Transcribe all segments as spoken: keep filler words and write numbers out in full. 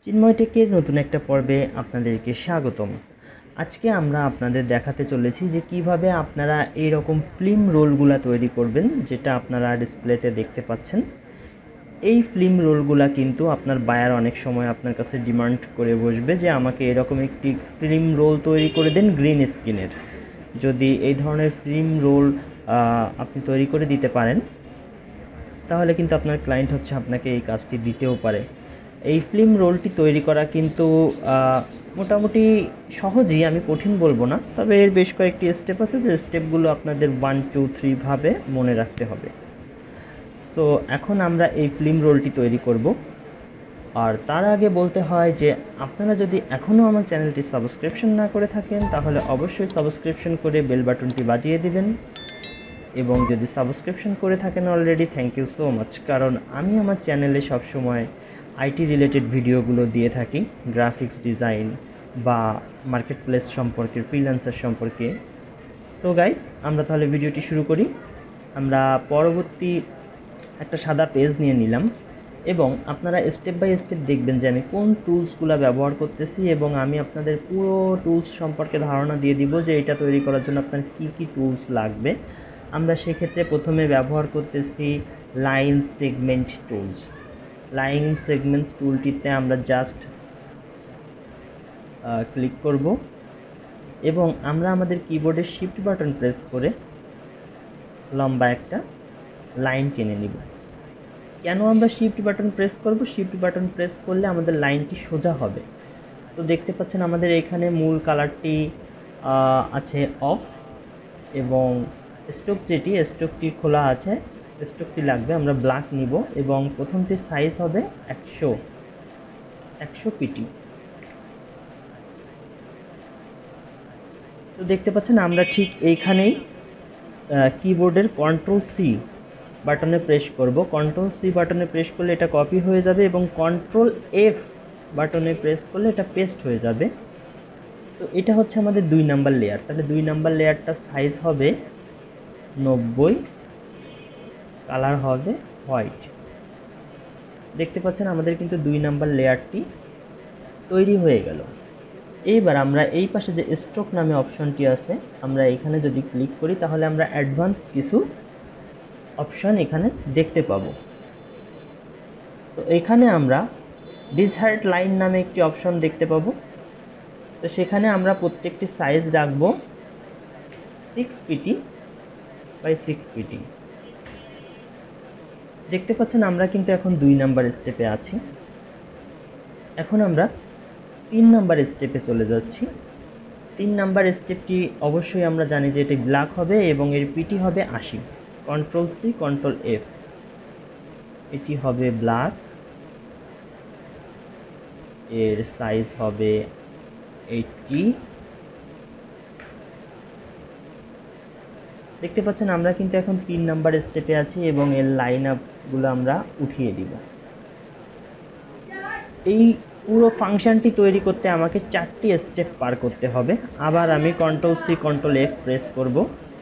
চিন্ময় টেকের নতুন একটা পর্বে আপনাদেরকে স্বাগতম। আজকে আমরা আপনাদের দেখাতে চলেছি যে কিভাবে আপনারা এই রকম ফিল্ম রোলগুলা তৈরি করবেন, যেটা আপনারা ডিসপ্লেতে দেখতে পাচ্ছেন। এই ফিল্ম রোলগুলা কিন্তু আপনার বায়ার অনেক সময় আপনার কাছে ডিমান্ড করে বসবে যে আমাকে এরকম একটি ফিল্ম রোল তৈরি করে দেন গ্রিন স্ক্রিনের। যদি এই ধরনের ফিল্ম রোল আপনি তৈরি করে দিতে পারেন, তাহলে কিন্তু আপনার ক্লায়েন্ট হচ্ছে আপনাকে এই কাজটি দিতেও পারে। এই ফিল্ম রোলটি তৈরি করা কিন্তু মোটামুটি সহজই, আমি কঠিন বলবো না, তবে এর বেশ কয়েকটি স্টেপ আছে যে স্টেপগুলো আপনাদের ওয়ান টু থ্রিভাবে মনে রাখতে হবে। সো এখন আমরা এই ফিল্ম রোলটি তৈরি করব। আর তার আগে বলতে হয় যে আপনারা যদি এখনও আমার চ্যানেলটি সাবস্ক্রিপশন না করে থাকেন, তাহলে অবশ্যই সাবস্ক্রিপশন করে বেল বাটনটি বাজিয়ে দিবেন। এবং যদি সাবস্ক্রিপশন করে থাকেন already, thank you so much, কারণ আমি আমার চ্যানেলে সবসময় আইটি রিলেটেড ভিডিওগুলো দিয়ে থাকি, গ্রাফিক্স ডিজাইন বা মার্কেট প্লেস সম্পর্কে, ফ্রিল্যান্সার সম্পর্কে। সো গাইস, আমরা তাহলে ভিডিওটি শুরু করি। আমরা পরবর্তী একটা সাদা পেজ নিয়ে নিলাম এবং আপনারা স্টেপ বাই স্টেপ দেখবেন যে আমি কোন টুলসগুলো ব্যবহার করতেছি, এবং আমি আপনাদের পুরো টুলস সম্পর্কে ধারণা দিয়ে দিব যে এটা তৈরি করার জন্য আপনার কী কী টুলস লাগবে। আমরা সেক্ষেত্রে প্রথমে ব্যবহার করতেছি line segment tools. Line segments টুলটিতে আমরা জাস্ট ক্লিক করব এবং আমরা আমাদের কিবোর্ডের শিফট বাটন প্রেস করে লম্বা একটা লাইন টেনে নিব। কেন আমরা শিফট বাটন প্রেস করব? শিফট বাটন প্রেস করলে আমাদের লাইনটি সোজা হবে। তো দেখতে পাচ্ছেন আমাদের এখানে মূল কালারটি আছে অফ, এবং স্ট্রোক যেটি স্ট্রোকটি খোলা আছে, স্ট্রোকটি লাগবে, আমরা ব্ল্যাক নিব এবং প্রথমটির সাইজ হবে একশো একশো পিটি। তো দেখতে পাচ্ছেন আমরা ঠিক এইখানেই কিবোর্ডের কন্ট্রোল সি বাটনে প্রেস করব। কন্ট্রোল সি বাটনে প্রেস করলে এটা কপি হয়ে যাবে এবং কন্ট্রোল এফ বাটনে প্রেস করলে এটা পেস্ট হয়ে যাবে। তো এটা হচ্ছে আমাদের দুই নাম্বার লেয়ার। তাহলে দুই নাম্বার লেয়ারটা সাইজ হবে নব্বই, কালার হবে হোয়াইট। দেখতে পাচ্ছেন আমাদের কিন্তু দুই নাম্বার লেয়ারটি তৈরি হয়ে গেল। এইবার আমরা এই পাশে যে স্ট্রোক নামে অপশনটি আছে, আমরা এখানে যদি ক্লিক করি তাহলে আমরা অ্যাডভান্স কিছু অপশন এখানে দেখতে পাবো। তো এখানে আমরা ডিজায়ার্ড লাইন নামে একটি অপশন দেখতে পাবো। তো সেখানে আমরা প্রত্যেকটি সাইজ রাখবো six PT by six PT. দেখতে পাচ্ছেন আমরা কিন্তু এখন দুই নাম্বার স্টেপে আছি। এখন আমরা তিন নাম্বার স্টেপে চলে যাচ্ছি। তিন নাম্বার স্টেপটি অবশ্যই আমরা জানি যে এটি ব্ল্যাক হবে এবং এর পিটি হবে আশি। কন্ট্রোল সি কন্ট্রোল এফ, এটি হবে ব্ল্যাক, এর সাইজ হবে এইটটি। দেখতে পাচ্ছেন আমরা কিন্তু এখন তিন নাম্বার স্টেপে আছি এবং এর লাইন আপগুলো আমরা উঠিয়ে দিব। এই পুরো ফাংশনটি তৈরি করতে আমাকে চারটি স্টেপ পার করতে হবে। আবার আমি control C control F press করব।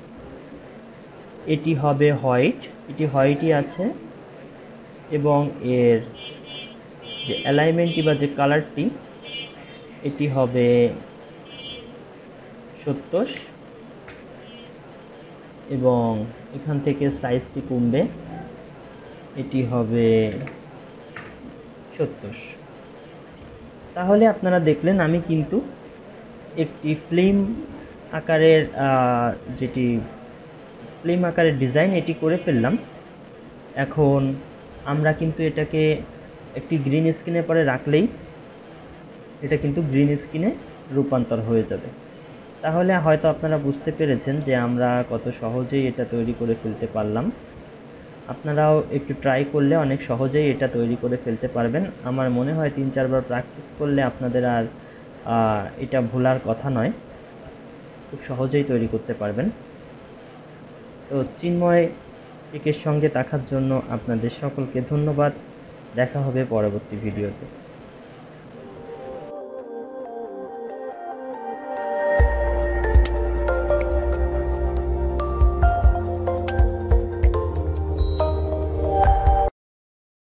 এটি হবে হোয়াইট, এটি হোয়াইটই আছে, এবং এর যে অ্যালাইনমেন্টটি বা যে কালারটি, এটি হবে সত্তর, এবং এখান থেকে সাইজটি কমবে, এটি হবে সত্তর। তাহলে আপনারা দেখলেন আমি কিন্তু একটি ফিল্ম আকারের যেটি ফিল্ম আকারের ডিজাইন এটি করে ফেললাম। এখন আমরা কিন্তু এটাকে একটি গ্রিন স্ক্রিনে পরে রাখলেই এটা কিন্তু গ্রিন স্ক্রিনে রূপান্তর হয়ে যাবে। তাহলে হয়তো আপনারা বুঝতে পেরেছেন যে আমরা কত সহজেই এটা তৈরি করে ফেলতে পারলাম। আপনারাও একটু ট্রাই করলে অনেক সহজেই এটা তৈরি করে ফেলতে পারবেন। আমার মনে হয় তিন চারবার প্র্যাকটিস করলে আপনাদের আর এটা ভোলার কথা নয়, খুব সহজেই তৈরি করতে পারবেন। তো চিন্ময় টেকের সঙ্গে থাকার জন্য আপনাদের সকলকে ধন্যবাদ। দেখা হবে পরবর্তী ভিডিওতে।